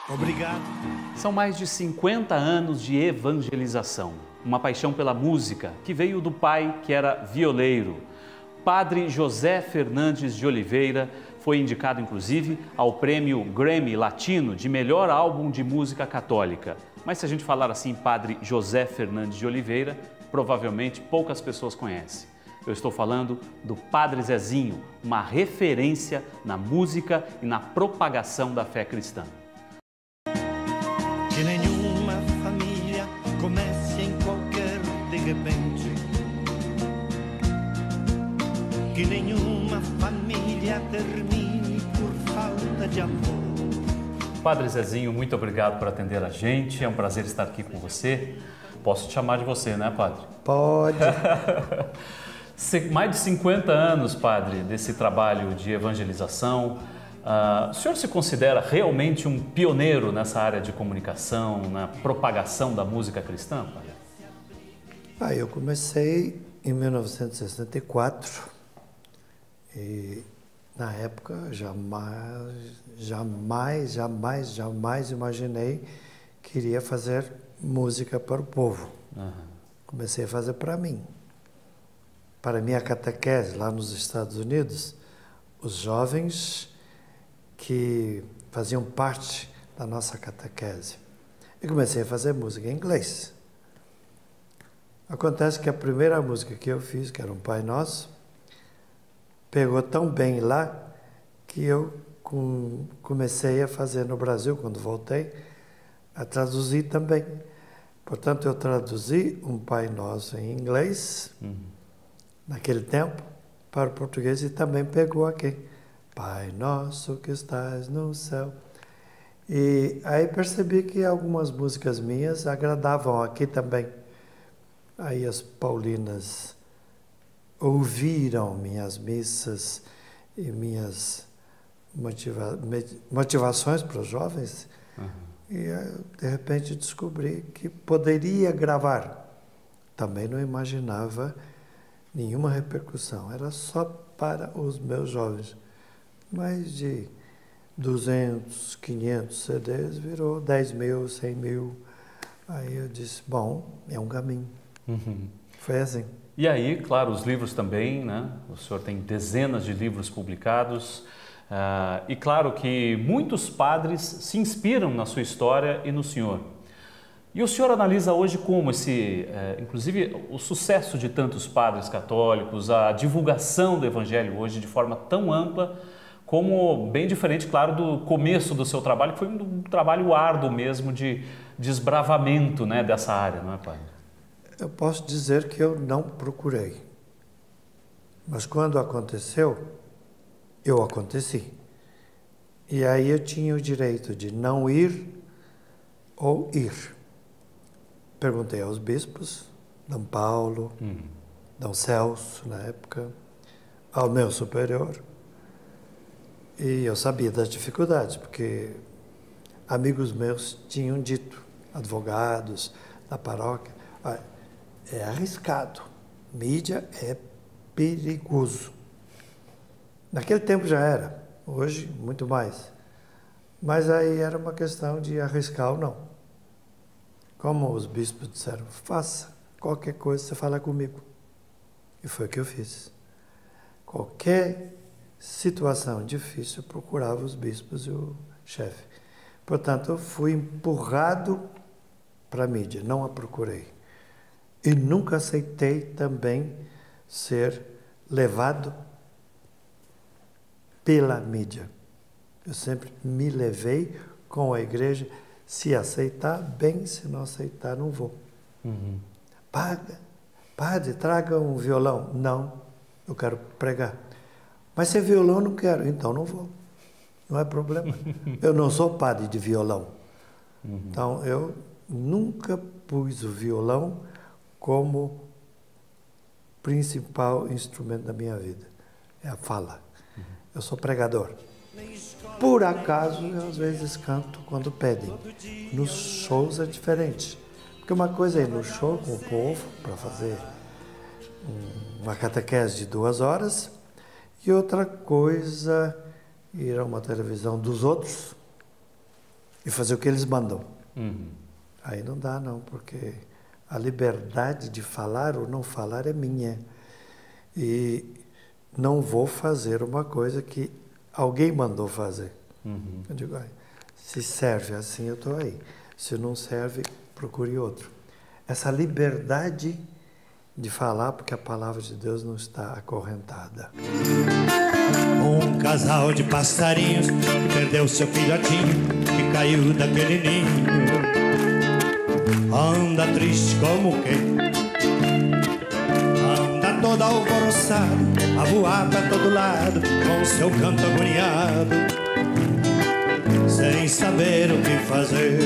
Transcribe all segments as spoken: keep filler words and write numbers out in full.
Obrigado. São mais de cinquenta anos de evangelização, uma paixão pela música que veio do pai, que era violeiro. Padre José Fernandes de Oliveira foi indicado, inclusive, ao prêmio Grammy Latino de melhor álbum de música católica. Mas se a gente falar assim, Padre José Fernandes de Oliveira, provavelmente poucas pessoas conhecem. Eu estou falando do Padre Zezinho, uma referência na música e na propagação da fé cristã. Que nenhuma família comece em qualquer de repente. Que nenhuma família termine por falta de amor. Padre Zezinho, muito obrigado por atender a gente. É um prazer estar aqui com você. Posso te chamar de você, né, Padre? Pode. Mais de cinquenta anos, Padre, desse trabalho de evangelização. Uh, o senhor se considera realmente um pioneiro nessa área de comunicação, na propagação da música cristã, Padre? Ah, eu comecei em mil novecentos e sessenta e quatro e na época jamais, jamais, jamais, jamais imaginei que iria fazer música para o povo. Uhum. Comecei a fazer para mim. Para minha catequese lá nos Estados Unidos, os jovens que faziam parte da nossa catequese. E comecei a fazer música em inglês. Acontece que a primeira música que eu fiz, que era um Pai Nosso, pegou tão bem lá que eu com, comecei a fazer no Brasil, quando voltei, a traduzir também. Portanto, eu traduzi um Pai Nosso em inglês, uhum. naquele tempo, para o português e também pegou aqui. Pai Nosso que estás no céu. E aí percebi que algumas músicas minhas agradavam aqui também. Aí as paulinas ouviram minhas missas e minhas motiva motivações para os jovens. Uhum. E de repente descobri que poderia gravar. Também não imaginava nenhuma repercussão, era só para os meus jovens. Mais de duzentos, quinhentos C Ds, virou dez mil, cem mil. Aí eu disse, bom, é um caminho. Uhum. Foi assim. E aí, claro, os livros também, né? O senhor tem dezenas de livros publicados. Uh, e claro que muitos padres se inspiram na sua história e no senhor. E o senhor analisa hoje como esse, eh, inclusive, o sucesso de tantos padres católicos, a divulgação do Evangelho hoje de forma tão ampla, como bem diferente, claro, do começo do seu trabalho, que foi um trabalho árduo mesmo de desbravamento, né, dessa área, não é, Padre? Eu posso dizer que eu não procurei. Mas quando aconteceu, eu aconteci. E aí eu tinha o direito de não ir ou ir. Perguntei aos bispos, Dom Paulo, uhum. Dom Celso, na época, ao meu superior. E eu sabia das dificuldades, porque amigos meus tinham dito, advogados da paróquia, ah, é arriscado, mídia é perigoso. Naquele tempo já era, hoje muito mais. Mas aí era uma questão de arriscar ou não. Como os bispos disseram, faça qualquer coisa, você fala comigo. E foi o que eu fiz. Qualquer situação difícil, eu procurava os bispos e o chefe. Portanto, eu fui empurrado para a mídia, não a procurei. E nunca aceitei também ser levado pela mídia. Eu sempre me levei com a igreja. Se aceitar, bem, se não aceitar, não vou. Uhum. Padre, padre, traga um violão. Não, eu quero pregar. Mas se é violão, eu não quero. Então não vou. Não é problema. Eu não sou padre de violão. Uhum. Então, eu nunca pus o violão como principal instrumento da minha vida. É a fala. Uhum. Eu sou pregador. Por acaso, eu às vezes canto quando pedem. Nos shows é diferente. Porque uma coisa é ir no show com o povo para fazer uma catequese de duas horas e outra coisa ir a uma televisão dos outros e fazer o que eles mandam. Uhum. Aí não dá não, porque a liberdade de falar ou não falar é minha. E não vou fazer uma coisa que alguém mandou fazer. Uhum. Eu digo, se serve assim, eu estou aí. Se não serve, procure outro. Essa liberdade de falar, porque a palavra de Deus não está acorrentada. Um casal de passarinhos que perdeu seu filhotinho, que caiu daquele ninho. Anda triste como quem anda todo alvoroçado, a voar pra todo lado, com seu canto agoniado, sem saber o que fazer.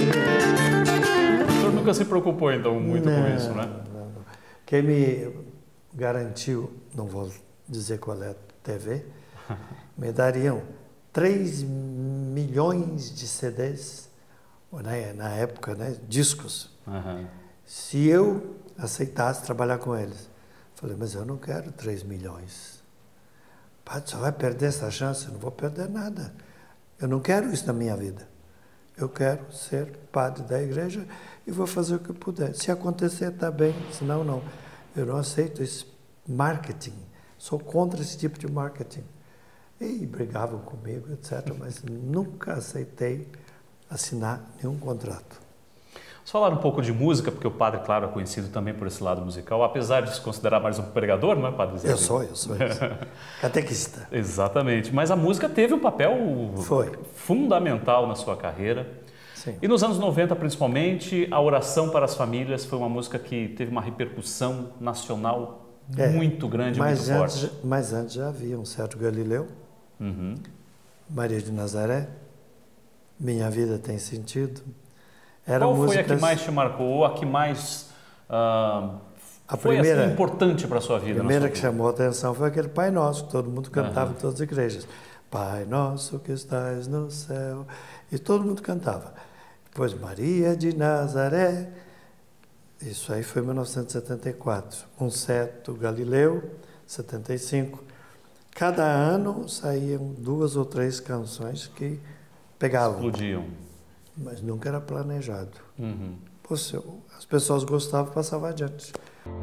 O senhor nunca se preocupou, então, muito não, com isso, né? Não, não. Quem me garantiu, não vou dizer qual é a T V, me dariam três milhões de C Ds, né, na época, né, discos, Uhum. se eu aceitasse trabalhar com eles. Falei, mas eu não quero três milhões. Padre, só vai perder essa chance? Eu não vou perder nada. Eu não quero isso na minha vida. Eu quero ser padre da igreja e vou fazer o que eu puder. Se acontecer, está bem, senão não. Eu não aceito esse marketing. Sou contra esse tipo de marketing. E brigavam comigo, etcétera, mas nunca aceitei assinar nenhum contrato. Vamos falar um pouco de música, porque o padre, claro, é conhecido também por esse lado musical, apesar de se considerar mais um pregador, não é, padre? Eu sou, eu sou isso. Catequista. Exatamente, mas a música teve um papel Foi. fundamental na sua carreira. Sim. E nos anos noventa, principalmente, a Oração para as Famílias foi uma música que teve uma repercussão nacional É, muito grande, mas muito antes, forte. Mas antes já havia um certo Galileu, Uhum. Maria de Nazaré, Minha Vida Tem Sentido. Eram Qual foi músicas... a que mais te marcou, ou a que mais ah, A foi primeira- assim, importante para a sua vida? A primeira na que sua vida? chamou a atenção foi aquele Pai Nosso, que todo mundo cantava Aham. em todas as igrejas. Pai Nosso que estás no céu. E todo mundo cantava. Depois Maria de Nazaré. Isso aí foi em mil novecentos e setenta e quatro. Um certo Galileu, setenta e cinco. Cada ano saíam duas ou três canções que pegavam, Explodiam. mas nunca era planejado. Uhum. Poxa, as pessoas gostavam, passavam adiante.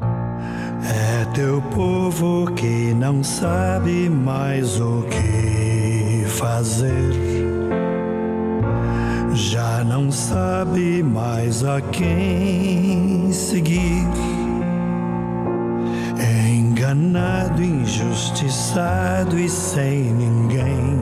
É teu povo que não sabe mais o que fazer, já não sabe mais a quem seguir, enganado, injustiçado e sem ninguém.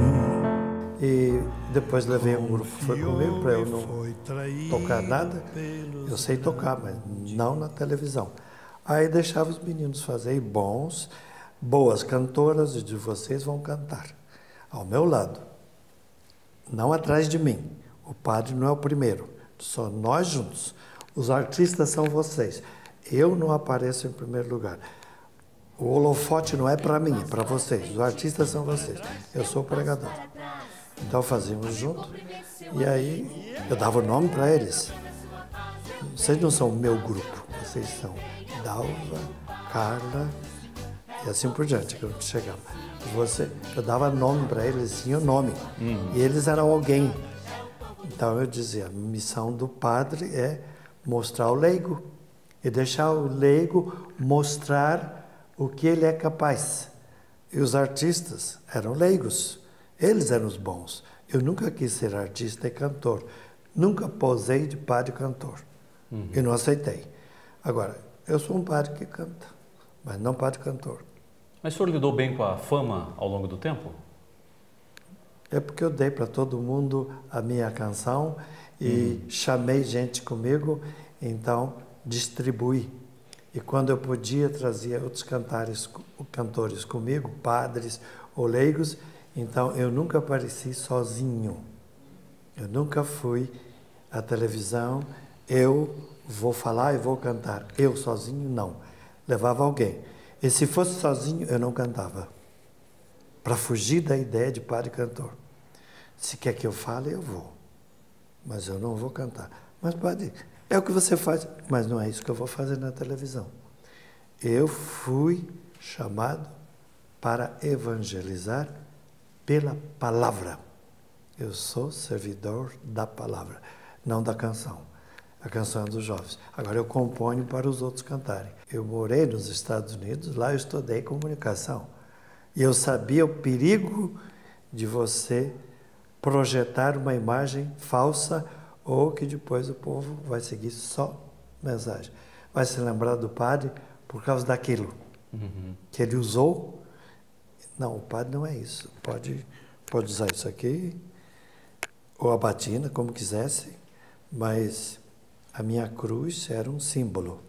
E depois levei um grupo que foi comigo para eu não tocar nada. Eu sei tocar, mas não na televisão. Aí deixava os meninos fazerem bons, boas cantoras, e de vocês vão cantar ao meu lado, não atrás de mim. O padre não é o primeiro, só nós juntos. Os artistas são vocês. Eu não apareço em primeiro lugar. O holofote não é para mim, é para vocês. Os artistas são vocês. Eu sou o pregador. Então fazíamos junto e aí eu dava o nome para eles. Vocês não são o meu grupo, vocês são Dalva, Carla e assim por diante, que eu chegava. Você, eu dava nome para eles, tinha o nome. Uhum. E eles eram alguém. Então eu dizia, a missão do padre é mostrar o leigo e deixar o leigo mostrar o que ele é capaz. E os artistas eram leigos, eles eram os bons. Eu nunca quis ser artista e cantor, nunca posei de padre cantor. Uhum. E não aceitei. Agora, eu sou um padre que canta, mas não padre cantor. Mas o senhor lidou bem com a fama ao longo do tempo? É porque eu dei para todo mundo a minha canção e uhum. chamei gente comigo, então distribuí. E quando eu podia, trazia outros cantares, cantores comigo, padres ou leigos, então eu nunca apareci sozinho. Eu nunca fui à televisão, eu vou falar e vou cantar. Eu sozinho, não. Levava alguém. E se fosse sozinho, eu não cantava. Para fugir da ideia de padre cantor. Se quer que eu fale, eu vou. Mas eu não vou cantar. Mas padre, é o que você faz. Mas não é isso que eu vou fazer na televisão. Eu fui chamado para evangelizar pela palavra. Eu sou servidor da palavra, não da canção. A canção é dos jovens. Agora eu componho para os outros cantarem. Eu morei nos Estados Unidos, lá eu estudei comunicação. E eu sabia o perigo de você projetar uma imagem falsa ou que depois o povo vai seguir só mensagem. Vai se lembrar do padre por causa daquilo uhum. que ele usou. Não, o padre não é isso. Pode, pode usar isso aqui, ou a batina, como quisesse, mas a minha cruz era um símbolo.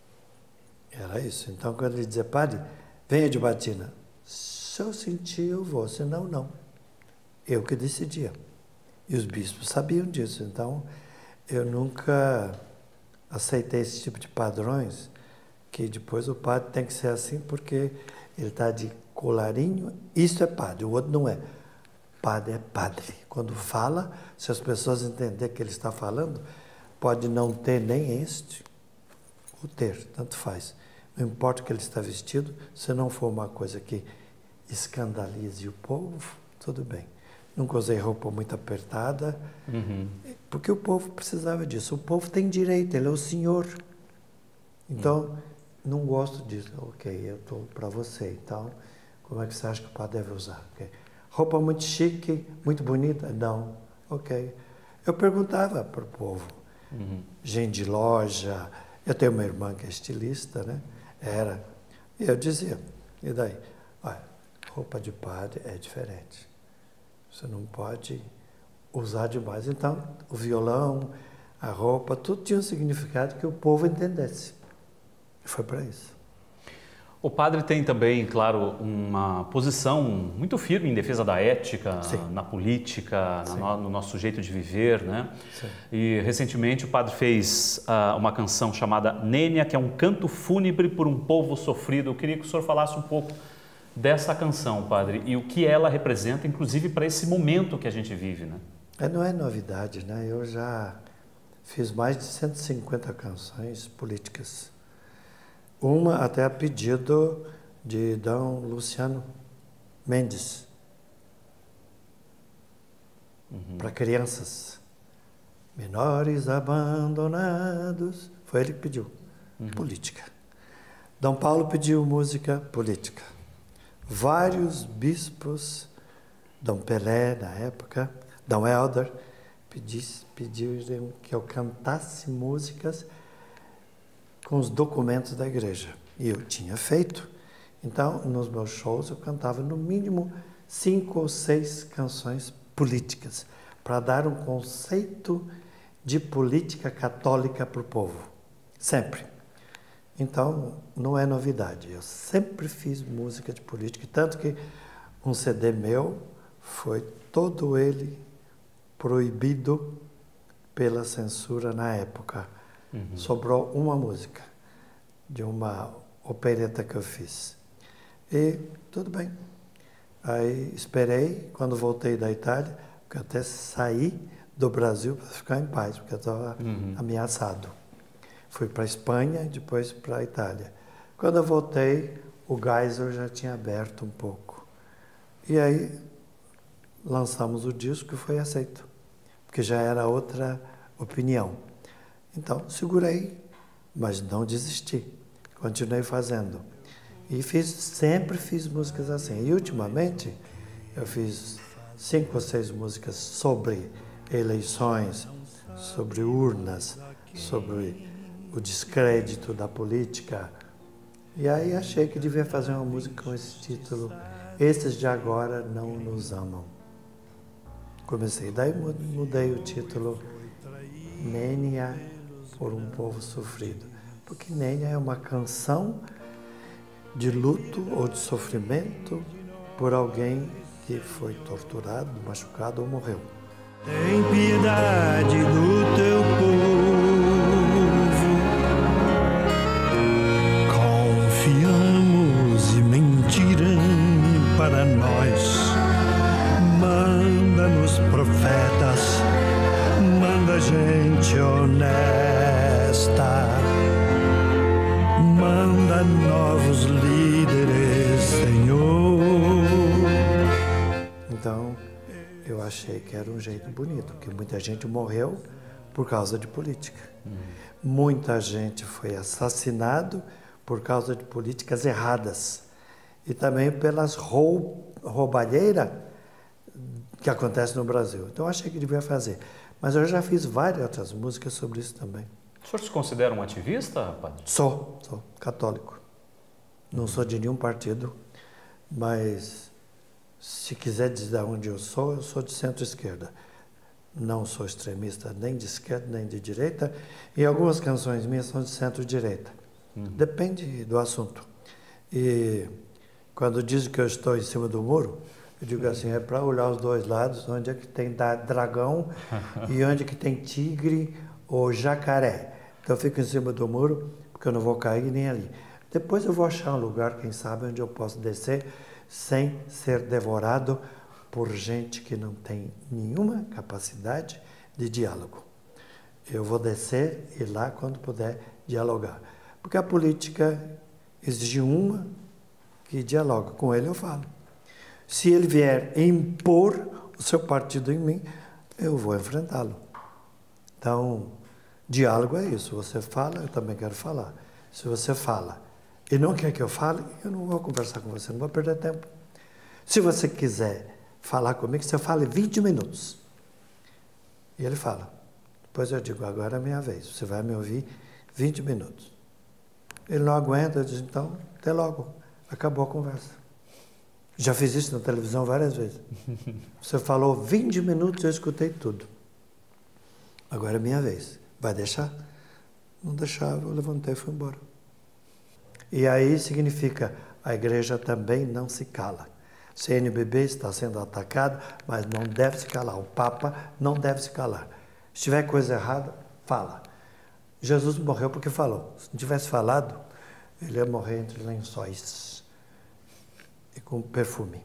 Era isso. Então, quando ele dizia, padre, venha de batina. Se eu sentir, eu vou. Senão, não. Eu que decidia. E os bispos sabiam disso. Então, eu nunca aceitei esse tipo de padrões, que depois o padre tem que ser assim, porque ele está de colarinho. Isso é padre, o outro não é. Padre é padre. Quando fala, se as pessoas entenderem que ele está falando, pode não ter nem este, ou ter, tanto faz. Não importa o que ele está vestido, se não for uma coisa que escandalize o povo, tudo bem. Nunca usei roupa muito apertada, uhum. porque o povo precisava disso. O povo tem direito, ele é o senhor. Então, uhum. não gosto disso. Ok, eu estou para você. Então, como é que você acha que o padre deve usar? Okay. Roupa muito chique, muito bonita? Não. Ok. Eu perguntava para o povo. Uhum. Gente de loja. Eu tenho uma irmã que é estilista, né? Era. E eu dizia, e daí? Olha, roupa de padre é diferente. Você não pode usar demais. Então, o violão, a roupa, tudo tinha um significado que o povo entendesse. E foi para isso. O padre tem também, claro, uma posição muito firme em defesa da ética, Sim. na política, na, no nosso jeito de viver, né? Sim. E recentemente o padre fez uh, uma canção chamada Nênia, que é um canto fúnebre por um povo sofrido. Eu queria que o senhor falasse um pouco dessa canção, padre, e o que ela representa, inclusive, para esse momento que a gente vive, né? É, não é novidade, né? Eu já fiz mais de cento e cinquenta canções políticas. Uma até a pedido de Dom Luciano Mendes, uhum. para crianças, menores abandonados. Foi ele que pediu, uhum. política. Dom Paulo pediu música política. Vários bispos, Dom Pelé na época, Dom Helder, pediram que eu cantasse músicas com os documentos da igreja. E eu tinha feito. Então, nos meus shows, eu cantava no mínimo cinco ou seis canções políticas, para dar um conceito de política católica para o povo. Sempre. Então, não é novidade. Eu sempre fiz música de política, tanto que um C D meu foi todo ele proibido pela censura na época. Uhum. Sobrou uma música de uma opereta que eu fiz. E tudo bem. Aí esperei, quando voltei da Itália, porque eu até saí do Brasil para ficar em paz, porque eu estava uhum. ameaçado. Fui para a Espanha e depois para a Itália. Quando eu voltei, o Geisel já tinha aberto um pouco. E aí lançamos o disco e foi aceito, porque já era outra opinião. Então, segurei, mas não desisti. Continuei fazendo. E fiz, sempre fiz músicas assim. E, ultimamente, eu fiz cinco ou seis músicas sobre eleições, sobre urnas, sobre o descrédito da política. E aí achei que devia fazer uma música com esse título, Esses de Agora Não Nos Amam. Comecei, daí mudei o título, Nênia, por um povo sofrido. Porque Nênia é uma canção de luto ou de sofrimento por alguém que foi torturado, machucado ou morreu. Tem piedade do teu povo, confiamos e mentiram para nós. Manda-nos profetas, manda gente honesta, manda novos líderes, Senhor. Então, eu achei que era um jeito bonito, porque muita gente morreu por causa de política. Uhum. Muita gente foi assassinado por causa de políticas erradas. E também pelas roub, roubalheiras que acontece no Brasil. Então, eu achei que devia fazer. Mas eu já fiz várias outras músicas sobre isso também. O senhor se considera um ativista, padre? Sou, sou católico. Não sou de nenhum partido, mas se quiser dizer onde eu sou, eu sou de centro-esquerda. Não sou extremista nem de esquerda nem de direita, e algumas canções minhas são de centro-direita. Uhum. Depende do assunto. E quando dizem que eu estou em cima do muro, eu digo assim, é para olhar os dois lados, onde é que tem dragão e onde é que tem tigre ou jacaré. Então eu fico em cima do muro, porque eu não vou cair nem ali. Depois eu vou achar um lugar, quem sabe, onde eu posso descer sem ser devorado por gente que não tem nenhuma capacidade de diálogo. Eu vou descer e lá, quando puder, dialogar. Porque a política exige uma que dialoga. Com ele eu falo. Se ele vier impor o seu partido em mim, eu vou enfrentá-lo. Então, diálogo é isso. Você fala, eu também quero falar. Se você fala e não quer que eu fale, eu não vou conversar com você, não vou perder tempo. Se você quiser falar comigo, você fala vinte minutos. E ele fala. Depois eu digo, agora é a minha vez. Você vai me ouvir vinte minutos. Ele não aguenta, eu digo, então, até logo. Acabou a conversa. Já fiz isso na televisão várias vezes. Você falou vinte minutos, eu escutei tudo. Agora é minha vez. Vai deixar? Não deixava, eu levantei e fui embora. E aí significa, a igreja também não se cala. C N B B está sendo atacado, mas não deve se calar. O Papa não deve se calar. Se tiver coisa errada, fala. Jesus morreu porque falou. Se não tivesse falado, ele ia morrer entre lençóis e com perfume.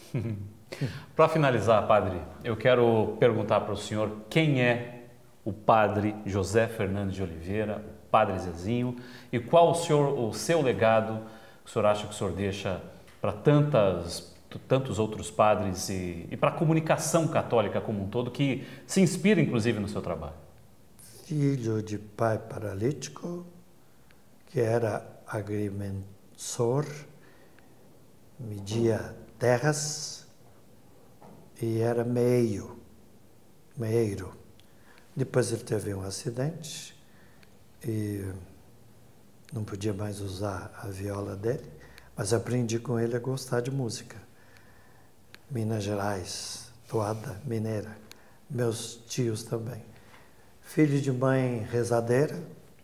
Para finalizar, padre, eu quero perguntar para o senhor quem é o padre José Fernandes de Oliveira, o padre Zezinho, e qual o, senhor, o seu legado que o senhor acha que o senhor deixa para tantas, tantos outros padres e, e para a comunicação católica como um todo, que se inspira inclusive no seu trabalho? Filho de pai paralítico, que era agrimensor, media terras e era meio, meiro. Depois ele teve um acidente e não podia mais usar a viola dele, mas aprendi com ele a gostar de música. Minas Gerais, toada mineira, meus tios também. Filho de mãe rezadeira,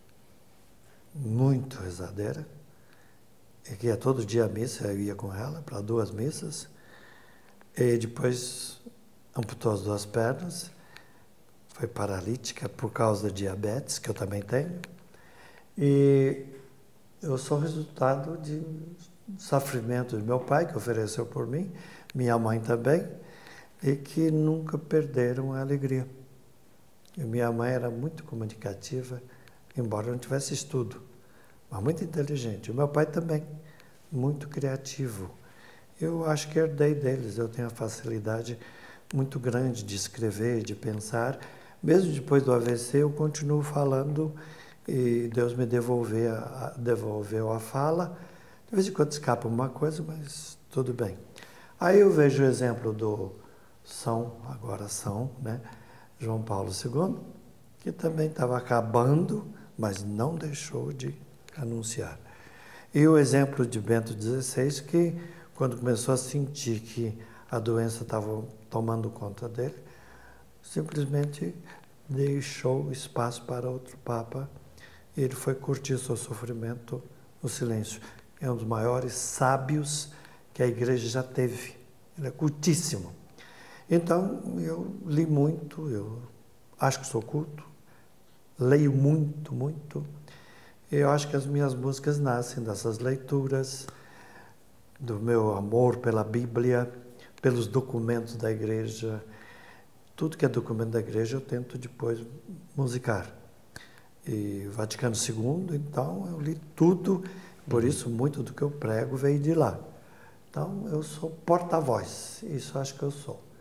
muito rezadeira, e que ia todo dia à missa, eu ia com ela para duas missas, e depois amputou as duas pernas, foi paralítica por causa da diabetes, que eu também tenho, e eu sou resultado de sofrimento de meu pai, que ofereceu por mim, minha mãe também, e que nunca perderam a alegria. E minha mãe era muito comunicativa, embora não tivesse estudo, mas muito inteligente. O meu pai também, muito criativo. Eu acho que herdei deles, eu tenho a facilidade muito grande de escrever, de pensar. Mesmo depois do A V C, eu continuo falando e Deus me devolveu a, devolveu a fala. De vez em quando escapa uma coisa, mas tudo bem. Aí eu vejo o exemplo do São, agora São, né? João Paulo segundo, que também estava acabando, mas não deixou de anunciar. E o exemplo de Bento dezesseis, que quando começou a sentir que a doença estava tomando conta dele, simplesmente deixou espaço para outro Papa e ele foi curtir seu sofrimento no silêncio. É um dos maiores sábios que a igreja já teve. Ele é cultíssimo. Então, eu li muito, eu acho que sou culto, leio muito, muito. Eu acho que as minhas músicas nascem dessas leituras, do meu amor pela Bíblia, pelos documentos da igreja. Tudo que é documento da igreja eu tento depois musicar. E Vaticano segundo, então, eu li tudo, por isso muito do que eu prego veio de lá. Então, eu sou porta-voz, isso acho que eu sou.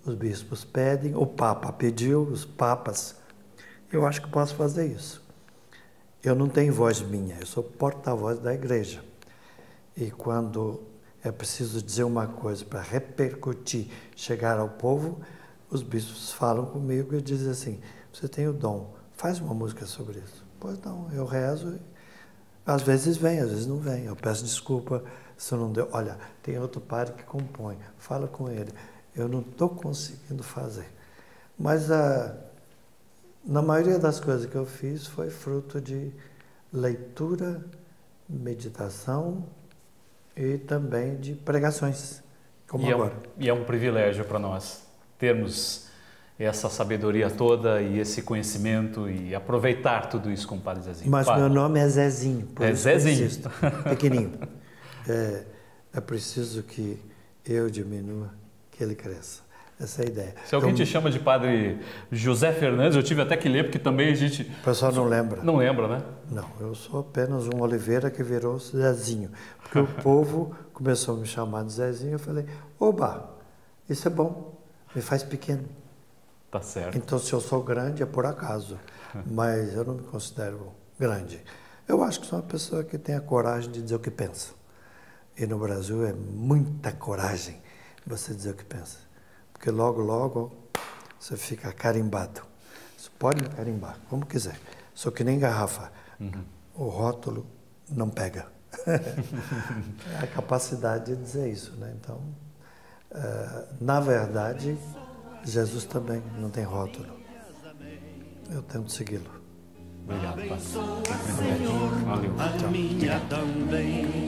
os bispos pedem, o Papa pediu, os papas. Eu acho que posso fazer isso. Eu não tenho voz minha, eu sou porta-voz da igreja. E quando é preciso dizer uma coisa para repercutir, chegar ao povo, os bispos falam comigo e dizem assim, você tem o dom, faz uma música sobre isso. Pois não, eu rezo, às vezes vem, às vezes não vem. Eu peço desculpa se não deu. Olha, tem outro padre que compõe, fala com ele. Eu não estou conseguindo fazer. Mas a, na maioria das coisas que eu fiz foi fruto de leitura, meditação e também de pregações, como e agora. É um, e é um privilégio para nós termos essa sabedoria toda e esse conhecimento e aproveitar tudo isso com o Padre Zezinho. Mas Padre. meu nome é Zezinho. Por É isso Zezinho. Que eu insisto, pequenininho. É, é preciso que eu diminua, que ele cresça. Essa é a ideia. Se alguém então, te chama de Padre José Fernandes, eu tive até que ler, porque também a gente... O pessoal não lembra. Não lembra, né? Não, eu sou apenas um Oliveira que virou Zezinho. Porque o povo começou a me chamar de Zezinho, eu falei, oba, isso é bom, me faz pequeno. Tá certo. Então, se eu sou grande, é por acaso, mas eu não me considero grande. Eu acho que sou uma pessoa que tem a coragem de dizer o que pensa. E no Brasil é muita coragem você dizer o que pensa. Porque logo, logo, você fica carimbado. Você pode me carimbar, como quiser. Só que nem garrafa. Uhum. O rótulo não pega. É a capacidade de dizer isso, né? Então, uh, na verdade, Jesus também não tem rótulo. Eu tento segui-lo. Obrigado, Pai. Valeu. A minha também.